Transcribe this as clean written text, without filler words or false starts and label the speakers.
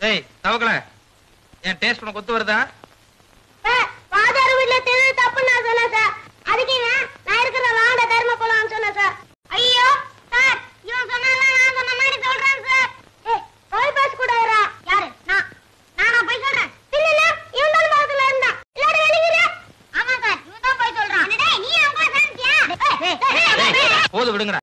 Speaker 1: டேய் தவக்கல என் டேஸ்ட் உனக்கு ஒத்து வருதா?
Speaker 2: பாதாரு வீட்ல தெரிஞ்சு தப்பு நான் சொன்னேன் சார். அதுக்கு நான் இருக்கிற வாண்ட தர்ம போலாம் சொன்னேன் சார். ஐயோ சார் இவன் சொன்னால நான் சொன்ன மாதிரி சொல்றேன் சார். போய் பாஸ் கூட வரா. யாரு? நானா போய் சொல்றேன். இல்ல இவன் தான் பாத்துல இருந்தா. இல்லடி வெளியில. ஆமா சார் இவன் தான் போய் சொல்றான். டேய் நீ அவங்க சாந்தியா? போது
Speaker 1: விடுங்கடா.